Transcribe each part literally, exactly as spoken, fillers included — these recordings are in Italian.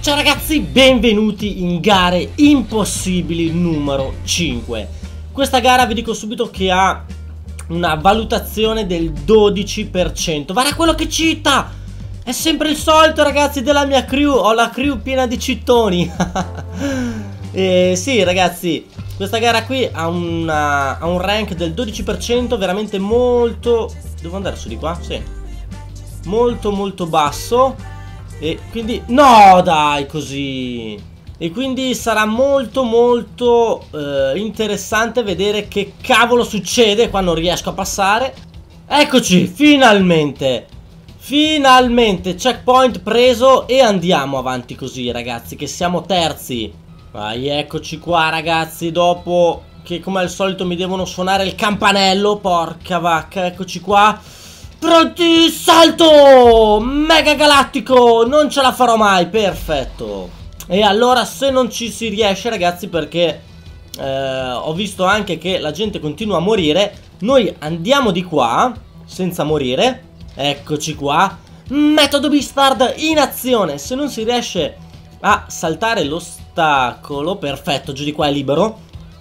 Ciao ragazzi, benvenuti in gare impossibili numero cinque. Questa gara vi dico subito che ha una valutazione del dodici per cento. Guarda quello che cita! È sempre il solito ragazzi della mia crew. Ho la crew piena di cittoni. E sì ragazzi, questa gara qui ha, una, ha un rank del dodici per cento veramente molto... Devo andare su di qua? Sì. Molto molto basso. E quindi... No dai, così. E quindi sarà molto molto eh, interessante vedere che cavolo succede qua. Non riesco a passare. Eccoci, finalmente. Finalmente checkpoint preso. E andiamo avanti così ragazzi, che siamo terzi. Vai, eccoci qua ragazzi. Dopo che come al solito mi devono suonare il campanello. Porca vacca, eccoci qua. Pronti, salto! Mega galattico! Non ce la farò mai, perfetto. E allora se non ci si riesce ragazzi, perché eh, ho visto anche che la gente continua a morire, noi andiamo di qua senza morire. Eccoci qua. Metodo Beastard in azione. Se non si riesce a saltare l'ostacolo, perfetto, giù di qua è libero,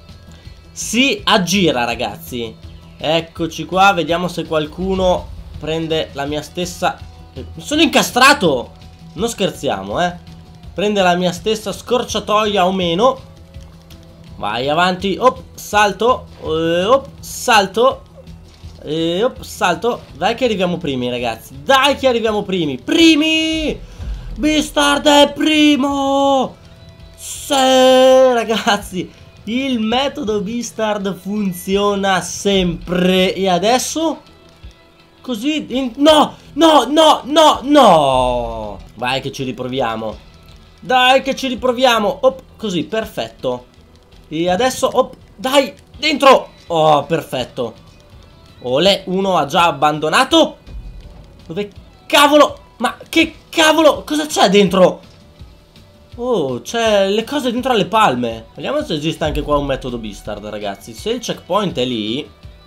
si aggira ragazzi. Eccoci qua, vediamo se qualcuno prende la mia stessa... Mi sono incastrato! Non scherziamo, eh. Prende la mia stessa scorciatoia o meno. Vai avanti. Op, salto. eh, Op, salto. eh, Op, salto. Dai che arriviamo primi ragazzi. Dai che arriviamo primi. Primi! Beastard è primo! Sì ragazzi, il metodo Beastard funziona sempre. E adesso... Così, in... no, no, no, no, no. Vai che ci riproviamo. Dai che ci riproviamo. Op, così, perfetto. E adesso, op, dai, dentro. Oh, perfetto. Olè, uno ha già abbandonato. Dove cavolo? Ma che cavolo? Cosa c'è dentro? Oh, c'è le cose dentro alle palme. Vediamo se esiste anche qua un metodo Beastard ragazzi. Se il checkpoint è lì,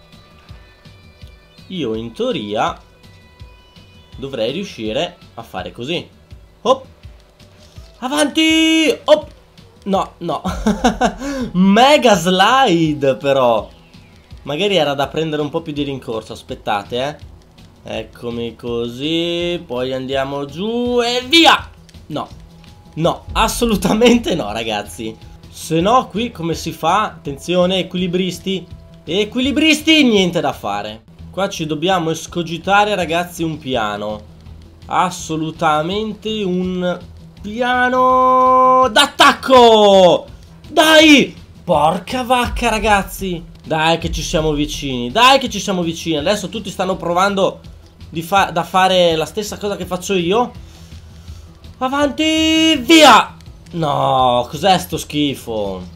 io in teoria dovrei riuscire a fare così. Hop. Avanti. Hop. No, no. Mega slide però. Magari era da prendere un po' più di rincorso. Aspettate eh Eccomi così. Poi andiamo giù e via. No, no, assolutamente no ragazzi. Se no qui come si fa? Attenzione equilibristi. Equilibristi, niente da fare. Qua ci dobbiamo escogitare ragazzi un piano. Assolutamente un piano d'attacco. Dai! Porca vacca ragazzi. Dai che ci siamo vicini. Dai che ci siamo vicini. Adesso tutti stanno provando di fa da fare la stessa cosa che faccio io. Avanti, via. No, cos'è sto schifo?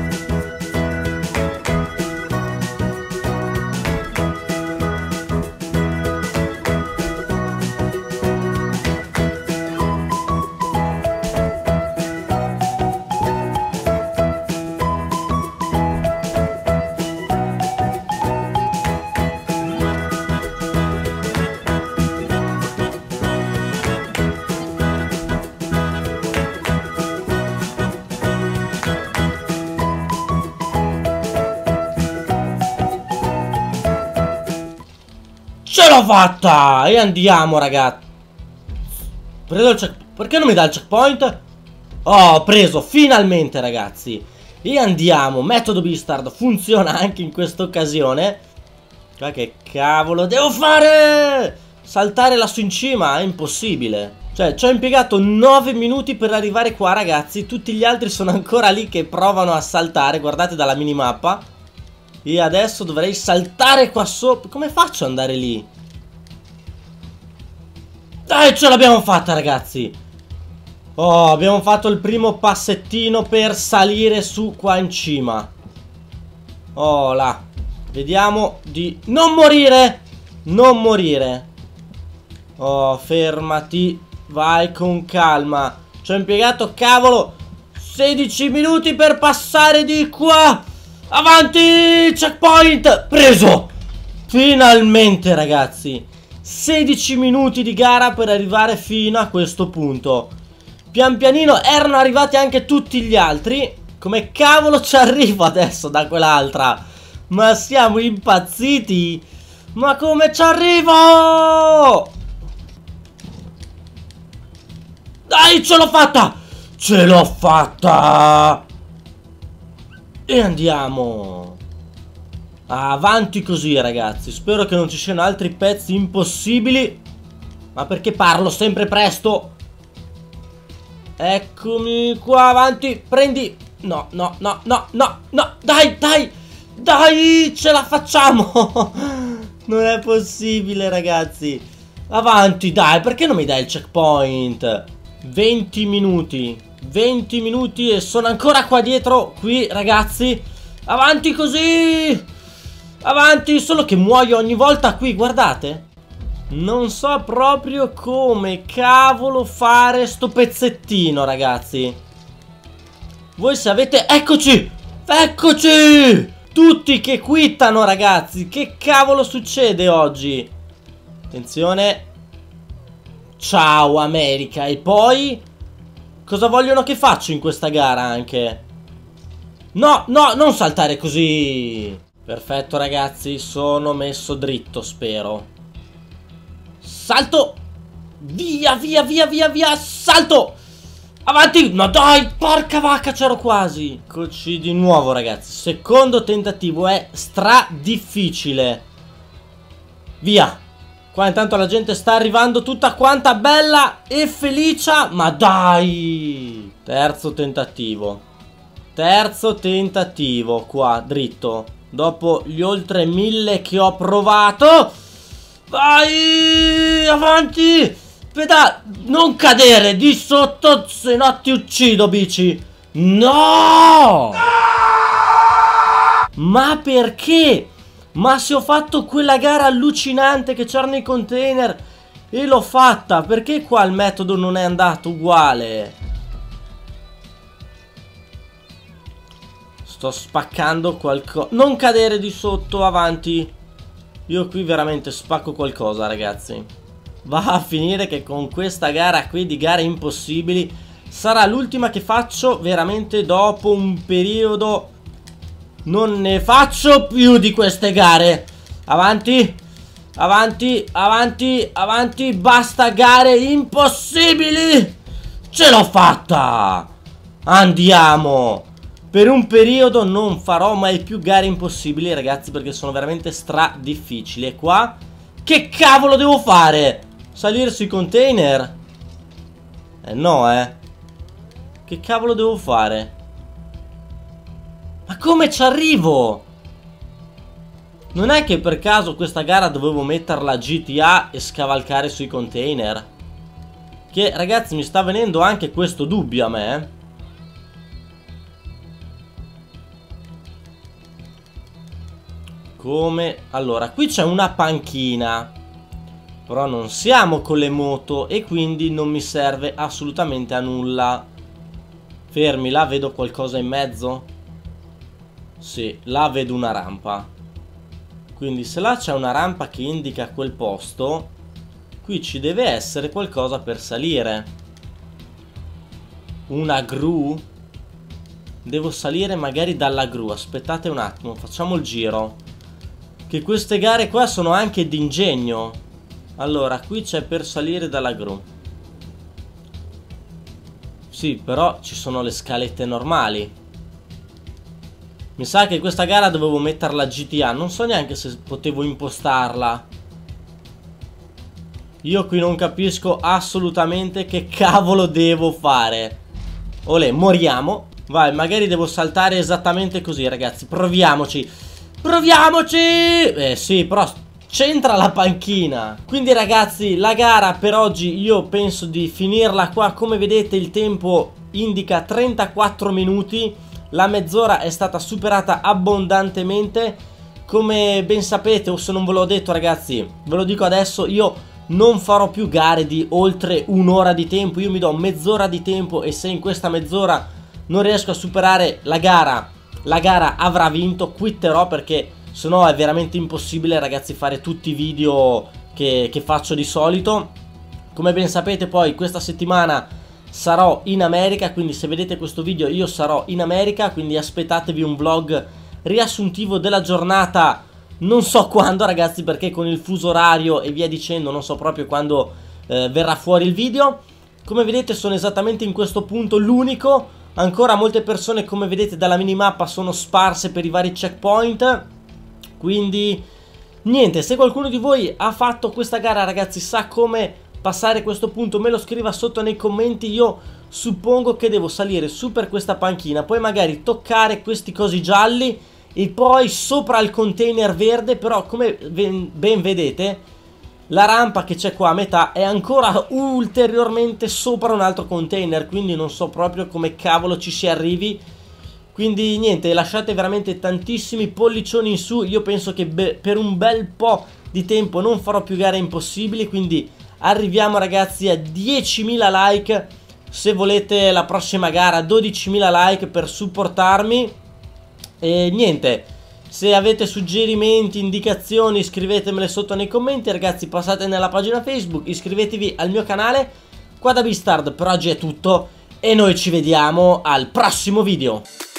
Ce l'ho fatta! E andiamo ragazzi. Preso il check... Perché non mi dà il checkpoint? Oh, ho preso finalmente ragazzi. E andiamo. Metodo Beastard funziona anche in questa occasione. Ma che cavolo devo fare? Saltare lassù in cima è impossibile. Cioè ci ho impiegato nove minuti per arrivare qua ragazzi. Tutti gli altri sono ancora lì che provano a saltare. Guardate dalla minimappa. E adesso dovrei saltare qua sopra. Come faccio ad andare lì? Dai, ce l'abbiamo fatta ragazzi. Oh, abbiamo fatto il primo passettino per salire su qua in cima. Oh là. Vediamo di non morire. Non morire. Oh, fermati. Vai con calma. Ci ho impiegato, cavolo, sedici minuti per passare di qua. Avanti, checkpoint, preso. Finalmente ragazzi, sedici minuti di gara per arrivare fino a questo punto. Pian pianino erano arrivati anche tutti gli altri. Come cavolo ci arrivo adesso da quell'altra? Ma siamo impazziti? Ma come ci arrivo? Dai, ce l'ho fatta! Ce l'ho fatta! E andiamo. Avanti così, ragazzi. Spero che non ci siano altri pezzi impossibili. Ma perché parlo sempre presto? Eccomi qua, avanti. Prendi. No, no, no, no, no, no. Dai, dai. Dai, ce la facciamo. Non è possibile, ragazzi. Avanti, dai. Perché non mi dai il checkpoint? venti minuti. venti minuti e sono ancora qua dietro. Qui, ragazzi. Avanti così. Avanti, solo che muoio ogni volta qui, guardate. Non so proprio come cavolo fare sto pezzettino, ragazzi. Voi se avete... Eccoci! Eccoci! Tutti che quittano, ragazzi. Che cavolo succede oggi? Attenzione. Ciao, America. E poi... Cosa vogliono che faccio in questa gara anche? No, no, non saltare così. Perfetto, ragazzi. Sono messo dritto, spero. Salto. Via, via, via, via, via. Salto. Avanti. No, dai, porca vacca, c'ero quasi. Eccoci di nuovo, ragazzi. Secondo tentativo è stra difficile. Via. Qua intanto la gente sta arrivando tutta quanta bella e felice. Ma dai. Terzo tentativo. Terzo tentativo qua, dritto. Dopo gli oltre mille che ho provato. Vai, avanti. Pedal. Non cadere di sotto, se no ti uccido, bici. No. Ma perché? Ma se ho fatto quella gara allucinante che c'erano i container e l'ho fatta, perché qua il metodo non è andato uguale? Sto spaccando qualcosa. Non cadere di sotto, avanti. Io qui veramente spacco qualcosa, ragazzi. Va a finire che con questa gara qui di gare impossibili sarà l'ultima che faccio veramente dopo un periodo. Non ne faccio più di queste gare. Avanti. Avanti, avanti, avanti. Basta gare impossibili. Ce l'ho fatta. Andiamo. Per un periodo non farò mai più gare impossibili, ragazzi, perché sono veramente stra difficili. E qua, che cavolo devo fare? Salire sui container? Eh no, eh. Che cavolo devo fare? Ma come ci arrivo? Non è che per caso questa gara dovevo metterla G T A e scavalcare sui container? Che, ragazzi, mi sta venendo anche questo dubbio a me, eh. Come? Allora, qui c'è una panchina. Però non siamo con le moto e quindi non mi serve assolutamente a nulla. Fermi, là vedo qualcosa in mezzo? Sì, là vedo una rampa. Quindi se là c'è una rampa che indica quel posto, qui ci deve essere qualcosa per salire. Una gru? Devo salire magari dalla gru. Aspettate un attimo, facciamo il giro. Che queste gare qua sono anche d'ingegno. Allora, qui c'è per salire dalla gru. Sì, però ci sono le scalette normali. Mi sa che questa gara dovevo metterla G T A. Non so neanche se potevo impostarla. Io qui non capisco assolutamente che cavolo devo fare. Olè, moriamo. Vai, magari devo saltare esattamente così, ragazzi. Proviamoci. Proviamoci! Eh sì, però c'entra la panchina. Quindi, ragazzi, la gara per oggi io penso di finirla qua. Come vedete il tempo indica trentaquattro minuti. La mezz'ora è stata superata abbondantemente. Come ben sapete, o se non ve l'ho detto, ragazzi, ve lo dico adesso, io non farò più gare di oltre un'ora di tempo. Io mi do mezz'ora di tempo e se in questa mezz'ora non riesco a superare la gara, la gara avrà vinto, quitterò, perché sennò è veramente impossibile, ragazzi, fare tutti i video che, che faccio di solito. Come ben sapete, poi questa settimana sarò in America, quindi se vedete questo video io sarò in America, quindi aspettatevi un vlog riassuntivo della giornata, non so quando ragazzi, perché con il fuso orario e via dicendo non so proprio quando eh, verrà fuori il video. Come vedete sono esattamente in questo punto l'unico, ancora molte persone come vedete dalla minimappa sono sparse per i vari checkpoint, quindi niente, se qualcuno di voi ha fatto questa gara ragazzi, sa come passare questo punto, me lo scriva sotto nei commenti. Io suppongo che devo salire su per questa panchina, poi magari toccare questi cosi gialli e poi sopra il container verde, però come ben vedete la rampa che c'è qua a metà è ancora ulteriormente sopra un altro container, quindi non so proprio come cavolo ci si arrivi. Quindi niente, lasciate veramente tantissimi pollicioni in su, io penso che per un bel po' di tempo non farò più gare impossibili, quindi arriviamo ragazzi a diecimila like, se volete la prossima gara dodicimila like per supportarmi. E niente, se avete suggerimenti, indicazioni scrivetemele sotto nei commenti ragazzi, passate nella pagina Facebook, iscrivetevi al mio canale. Qua da Beastard per oggi è tutto e noi ci vediamo al prossimo video.